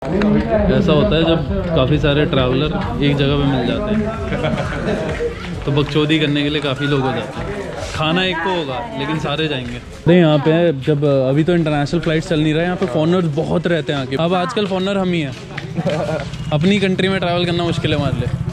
ऐसा होता है जब काफ़ी सारे ट्रैवलर एक जगह पे मिल जाते हैं तो बकचोदी करने के लिए काफ़ी लोग हो जाते हैं। खाना एक को होगा लेकिन सारे जाएंगे। नहीं यहाँ पे जब अभी तो इंटरनेशनल फ्लाइट चल नहीं रहा है, यहाँ पे फॉरनर्स बहुत रहते हैं आके। अब आजकल फॉरनर हम ही हैं। अपनी कंट्री में ट्रैवल करना मुश्किल है हमारे लिए।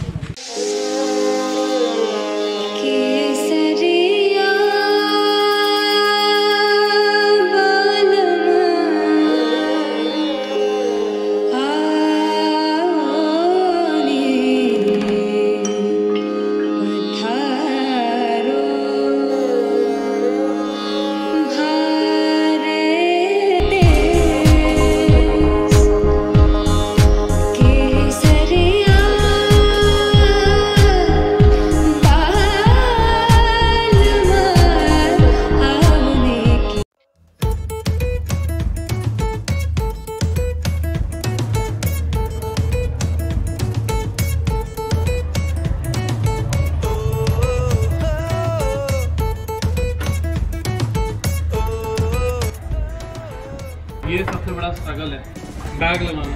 ये सबसे बड़ा स्ट्रगल है बैग लगाना।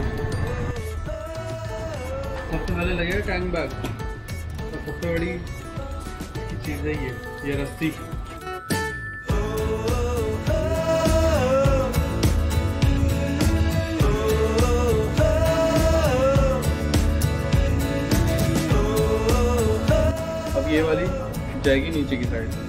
सबसे पहले लगेगा टैंक बैग और सबसे बड़ी चीज़ है ये रस्सी। अब ये वाली जाएगी नीचे की साइड।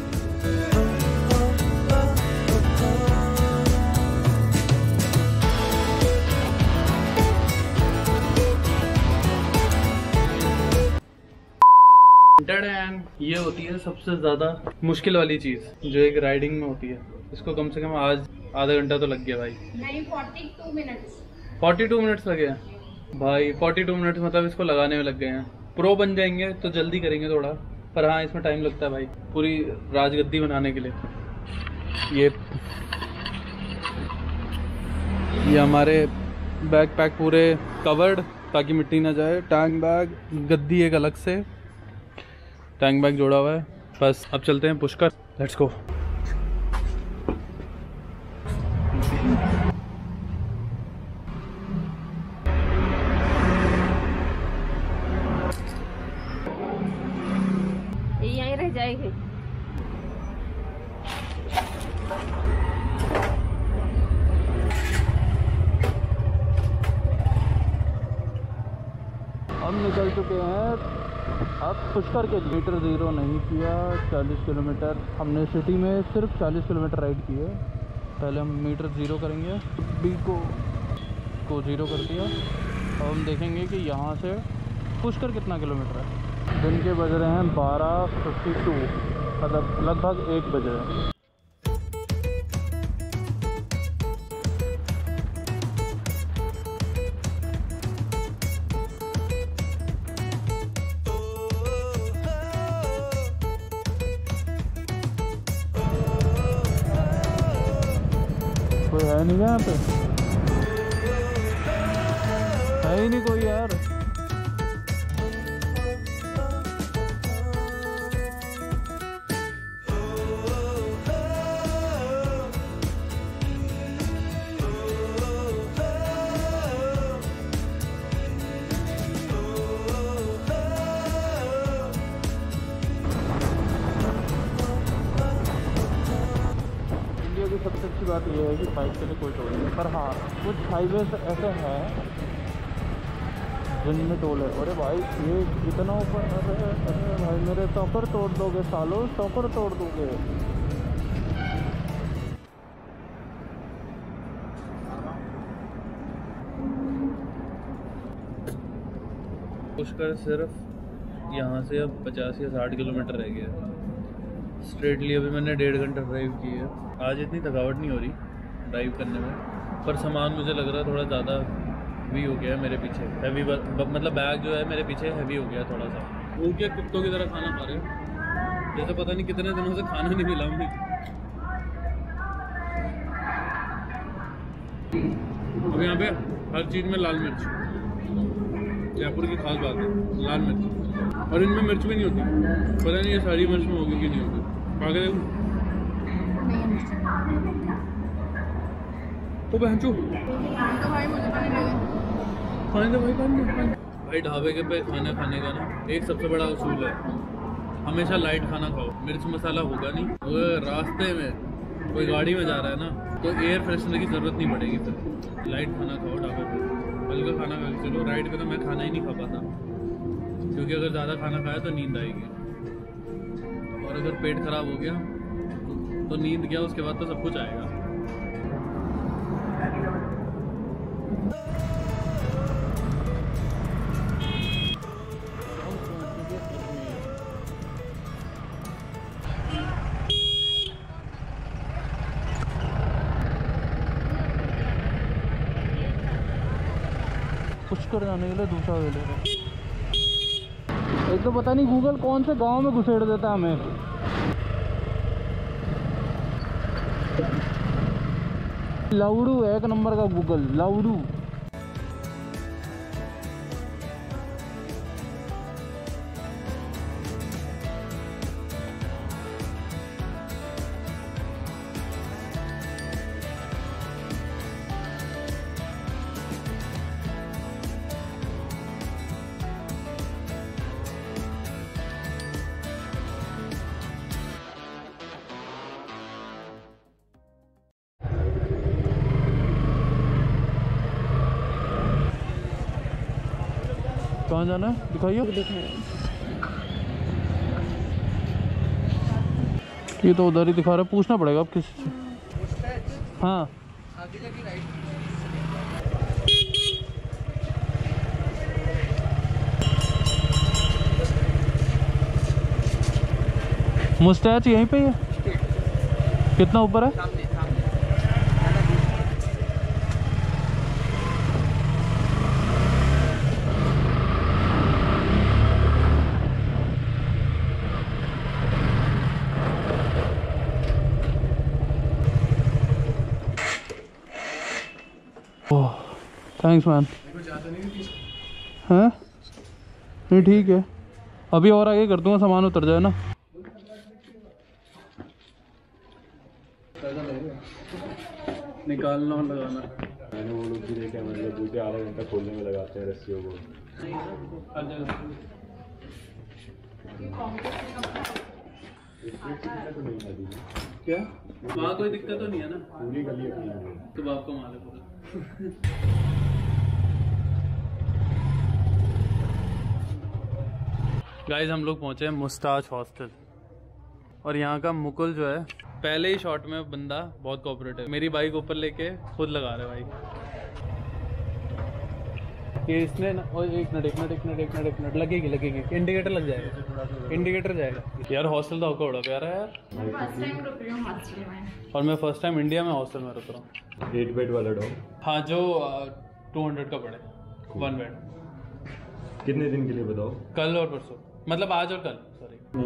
ये होती है सबसे ज़्यादा मुश्किल वाली चीज़ जो एक राइडिंग में होती है। इसको कम से कम आज आधा घंटा तो लग गया भाई। नहीं 42 मिनट्स 42 मिनट्स लगे हैं भाई। 42 मिनट्स मतलब इसको लगाने में लग गए हैं। प्रो बन जाएंगे तो जल्दी करेंगे थोड़ा, पर हाँ इसमें टाइम लगता है भाई पूरी राजगद्दी बनाने के लिए। ये हमारे बैग पैक पूरे कवर्ड ताकि मिट्टी ना जाए। टैंक बैग, गद्दी एक अलग से, टैंक बैग जोड़ा हुआ है। बस अब चलते हैं पुष्कर। Let's go. यहीं रह जाएगी। हम निकल चुके हैं अब पुष्कर के। मीटर ज़ीरो नहीं किया, 40 किलोमीटर हमने सिटी में सिर्फ 40 किलोमीटर राइड की है। पहले हम मीटर ज़ीरो करेंगे। बी को ज़ीरो कर दिया। अब हम देखेंगे कि यहाँ से पुष्कर कितना किलोमीटर है। दिन के बज रहे हैं 12:52, मतलब लगभग 1 बज रहे हैं। कोई है नहीं यहाँ पे, है ही नहीं कोई यार। सबसे अच्छी बात यह है कि बाइक के लिए कोई टोल नहीं है, पर हाँ कुछ हाईवे ऐसे हैं जिनमें टोल है। अरे भाई ये कितना ऊपर, अरे भाई मेरे टॉकर तोड़ दोगे सालों, टॉकर तोड़ दोगे। पुष्कर सिर्फ यहाँ से अब 50 या 60 किलोमीटर रह गया। स्ट्रेटली अभी मैंने 1.5 घंटा ड्राइव की है। आज इतनी थकावट नहीं हो रही ड्राइव करने में, पर सामान मुझे लग रहा है थोड़ा ज़्यादा भी हो गया है मेरे पीछे। हैवी मतलब बैग जो है मेरे पीछे हैवी हो गया थोड़ा सा। भूखे कुत्तों की तरह खाना खा रहे हैं जैसे पता नहीं कितने दिनों से खाना नहीं मिला मुझे। अब यहाँ पे हर चीज़ में लाल मिर्च, जयपुर की खास बात है लाल मिर्च। और इनमें मिर्च भी नहीं होती, पता नहीं ये सारी मिर्च में होगी कि नहीं होगी। आगे देखो तो बहनचो तो भाई मुझे तो नहीं लगे। भाई ढाबे के पे खाना खाने का ना एक सबसे बड़ा उसूल है, हमेशा लाइट खाना खाओ। मिर्च मसाला होगा नहीं। अगर रास्ते में कोई गाड़ी में जा रहा है ना तो एयर फ्रेशनर की ज़रूरत नहीं पड़ेगी। फिर लाइट खाना खाओ ढाबे पे, हल्का खाना खा के चलो। राइड पे तो मैं खाना ही नहीं खा पाता, क्योंकि अगर ज़्यादा खाना खाया तो नींद आएगी, और अगर पेट खराब हो गया तो नींद गया, उसके बाद तो सब कुछ आएगा। पुष्कर जाने के लिए दूसरा वे ले रहे। एक तो पता नहीं गूगल कौन से गांव में घुसेड़ देता है हमें। लाउडू है एक नंबर का गूगल, लाउडू। कहाँ जाना है दिखाइए। ये तो उधर ही दिखा रहा है, पूछना पड़ेगा अब किसी से। हाँ मुस्टैच यहीं पे है। कितना ऊपर है? Thanks man. हाँ नहीं ठीक है, अभी और आगे कर दूंगा, सामान उतर जाए ना। निकालना और लगाना मैंने वो लोग भी देखे, मतलब आधा घंटा खोलने में लगाते हैं रस्सियों को। क्या वहाँ कोई दिक्कत तो नहीं है ना? पूरी गली अपनी है तो आपको मालूम होगा। गाइस हम लोग पहुंचे हैं मुस्ताच हॉस्टल, और यहाँ का मुकुल जो है पहले ही शॉट में बंदा बहुत कोऑपरेटिव। मेरी बाइक ऊपर लेके खुद लगा रहा है बाइक। ये इसने ना, और एक मिनट लगेगी इंडिकेटर लग जाएगा, इंडिकेटर जाएगा। यार हॉस्टल तो आपका बड़ा प्यारा है यार। फर्स्ट टाइम रुक रही हूँ हॉस्टल में, और मैं फर्स्ट टाइम इंडिया में हॉस्टल में रुक रहा हूँ। 8 बेड वाला डॉग? हाँ जो 200 का पड़े 1 बेड। कितने दिन के लिए बताओ? कल और परसों, मतलब आज और कल, सॉरी।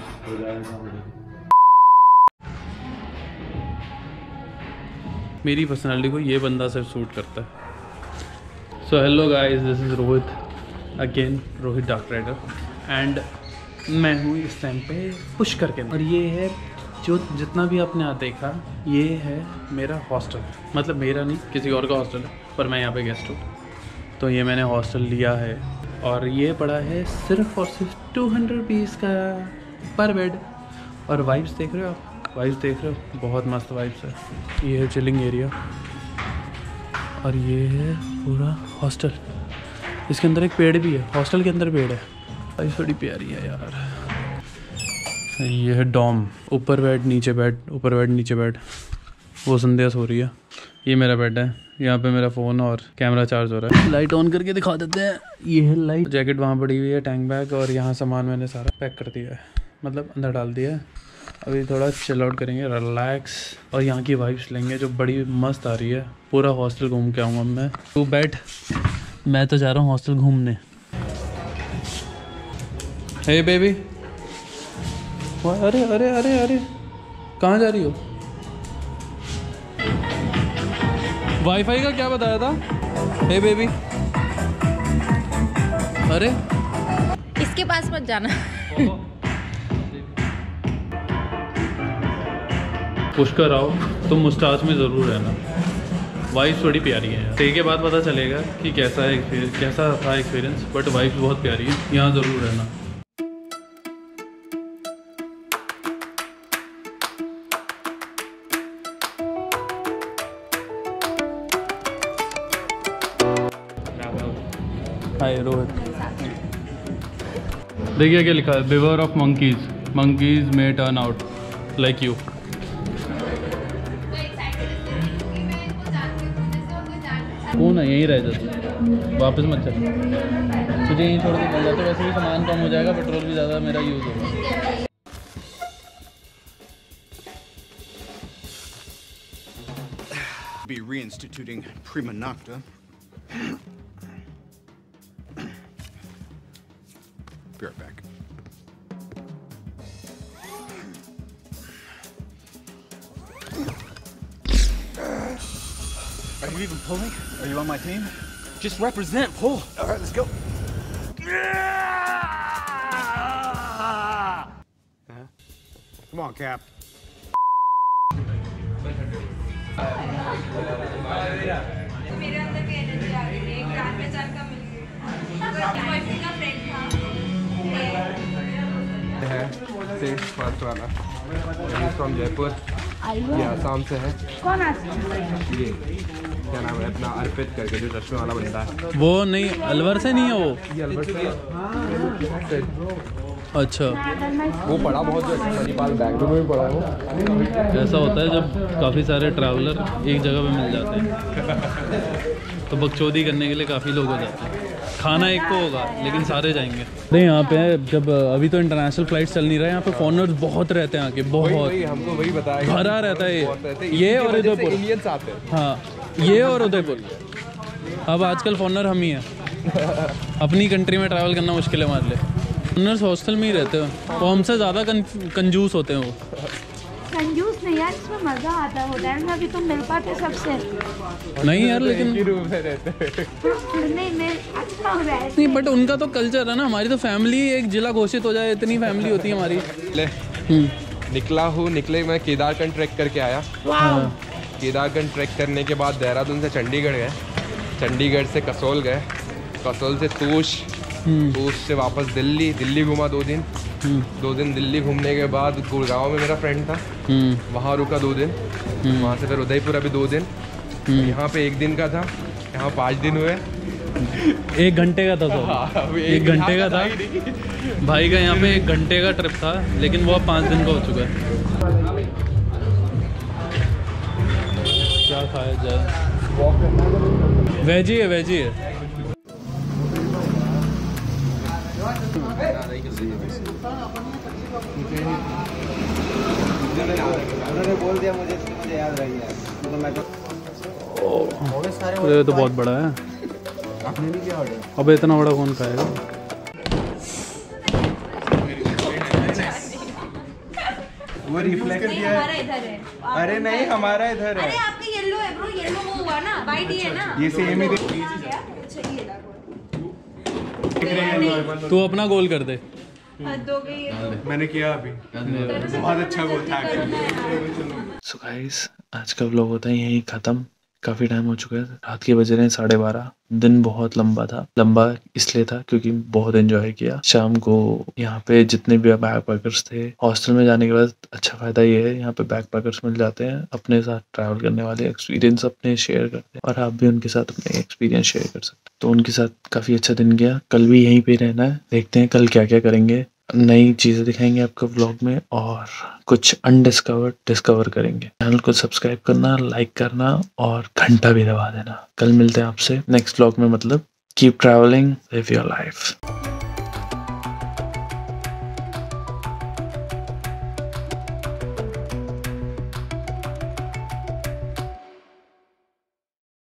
मेरी पर्सनालिटी को ये बंदा सिर्फ सूट करता है। So hello guys, this is Rohit again, Rohit dark rider, and मैं हूँ इस टाइम पे पुश करके। और ये है जो जितना भी आपने यहाँ देखा, ये है मेरा हॉस्टल, मतलब मेरा नहीं किसी और का हॉस्टल है, पर मैं यहाँ पे गेस्ट हूँ। तो ये मैंने हॉस्टल लिया है, और ये पड़ा है सिर्फ और सिर्फ 200 रुपीज़ का पर बेड। और वाइब्स देख रहे हो आप, वाइब्स देख रहे हो, बहुत मस्त वाइब्स है। ये है चिलिंग एरिया, और ये है पूरा हॉस्टल। इसके अंदर एक पेड़ भी है, हॉस्टल के अंदर पेड़ है। भाई बड़ी प्यारी है यार। ये है डॉम, ऊपर बेड नीचे बेड, ऊपर बेड नीचे बेड। वो संध्या सो रही है। ये मेरा बेड है, यहाँ पे मेरा फ़ोन और कैमरा चार्ज हो रहा है। लाइट ऑन करके दिखा देते हैं। ये है लाइट, जैकेट वहाँ पड़ी हुई है, टैंक बैग, और यहाँ सामान मैंने सारा पैक कर दिया है, मतलब अंदर डाल दिया है। अभी थोड़ा चिल आउट करेंगे, रिलैक्स, और यहाँ की वाइब्स लेंगे जो बड़ी मस्त आ रही है। पूरा हॉस्टल घूम के आऊँगा मैं। तू बैठ, मैं तो जा रहा हूँ हॉस्टल घूमने। हे बेबी, अरे अरे अरे अरे कहाँ जा रही हो? वाईफाई का क्या बताया था? हे बेबी, अरे इसके पास मत जाना। पुष्कर आओ, तुम मुस्ताच में ज़रूर रहना। वाइफ थोड़ी प्यारी है। स्टे के बाद पता चलेगा कि कैसा था एक्सपीरियंस, बट वाइफ बहुत प्यारी है, यहाँ ज़रूर रहना। हाय रोहित, देखिए क्या लिखा है, beware of monkeys may turn out like you. कौन है, यहीं रह जाते, वापस मत चल, तुझे यहीं छोड़ के चल जाते, वैसे भी सामान कम हो जाएगा, पेट्रोल भी ज़्यादा मेरा यूज़ होगा। Be reinstituting prima nocta. Be right back. Are you even pulling? Are you on my team? Just represent, pull. All right, let's go. Come on, Cap. मेरे अंदर भी एनर्जी आ गई है, एक जान पहचान का मिल गया, बॉयफ्रेंड का फ्रेंड था है से फर्स्ट वाला, फ्रॉम जयपुर, ये आसाम से है। कौन आते ये क्या नाम है अपना, अर्पित करके, जो चश्मे वाला बंदा है। वो नहीं, अलवर से नहीं है वो, ये अलवर से। अच्छा, वो पढ़ा बहुत जो मणिपाल बैंगलोर में भी पढ़ा है। ऐसा होता है जब काफ़ी सारे ट्रैवलर एक जगह पे मिल जाते हैं तो बकचोदी करने के लिए काफ़ी लोग हो जाते हैं। खाना एक को होगा लेकिन सारे जाएंगे। नहीं, यहाँ पे जब अभी तो इंटरनेशनल फ्लाइट चल नहीं रहा है, यहाँ पे फॉरेनर्स बहुत रहते हैं आके, बहुत हमको वही बताया, भरा रहता है ये और उदयपुर, इंडियंस आते हैं। हाँ, ये और उदयपुर। अब आजकल फॉरेनर हम ही हैं, अपनी कंट्री में ट्रैवल करना मुश्किल है हमारे लिए। फॉरेनर्स हॉस्टल में ही रहते हैं, वो हमसे ज़्यादा कंजूस होते हैं। वो कंजूस नहीं यार, इसमें मज़ा आता है होटल में, अभी तुम मिल पाते सबसे। नहीं यार, लेकिन रूम में रहते हैं। नहीं अच्छा हो रहा है। नहीं, बट उनका तो कल्चर है ना, हमारी तो फैमिली एक जिला घोषित हो जाए इतनी फैमिली होती है हमारी। निकले मैं केदारखंड ट्रैक करके आया। केदारखंड ट्रैक करने के बाद देहरादून से चंडीगढ़ गए, चंडीगढ़ से कसोल गए, कसोल से तूश, तूश से वापस दिल्ली घूमा 2 दिन। 2 दिन दिल्ली घूमने के बाद गुड़गांव में मेरा फ्रेंड था, वहाँ रुका 2 दिन, वहाँ से फिर उदयपुर अभी 2 दिन, यहाँ पे 1 दिन का था, यहाँ 5 दिन हुए। 1 घंटे का था तो 1 घंटे का था भाई का, यहाँ पे 1 घंटे का ट्रिप था, लेकिन वो अब 5 दिन का हो चुका है। क्या खाया जाए? वेज ही है। उन्होंने बोल दिया मुझे, इसलिए मुझे याद रह गया, मतलब मैं तो ये तो बहुत बड़ा है। आपने भी क्या ऑर्डर? अब इतना बड़ा कौन खाएगा? वो रिफ्लेक्ट किया हमारा इधर है। अरे नहीं, हमारा इधर है। अरे आपका येलो है ब्रो, येलो वो हुआ ना, वाइट ही है ना। ये सेम ही अच्छा ये देखो, तू अपना गोल कर दे। हद हो गई है तो। मैंने किया अभी, बहुत अच्छा गोल था। सो गाइस, आज का व्लॉग होता है यहीं ख़त्म। काफ़ी टाइम हो चुका है, रात के बज रहे हैं 12:30। दिन बहुत लंबा था, लंबा इसलिए था क्योंकि बहुत एंजॉय किया। शाम को यहाँ पे जितने भी बैकपैकर्स थे, हॉस्टल में जाने के बाद अच्छा फ़ायदा ये है, यहाँ पे बैकपैकर्स मिल जाते हैं, अपने साथ ट्रैवल करने वाले, एक्सपीरियंस अपने शेयर करते हैं, और आप भी उनके साथ अपने एक्सपीरियंस शेयर कर सकते हैं। तो उनके साथ काफ़ी अच्छा दिन गया। कल भी यहीं पे रहना है, देखते हैं कल क्या क्या करेंगे। नई चीज़ें दिखाएंगे आपको व्लॉग में, और कुछ अनडिस्कवर्ड डिस्कवर करेंगे। चैनल को सब्सक्राइब करना, लाइक करना और घंटा भी दबा देना। कल मिलते हैं आपसे नेक्स्ट व्लॉग में। मतलब keep travelling, live your life.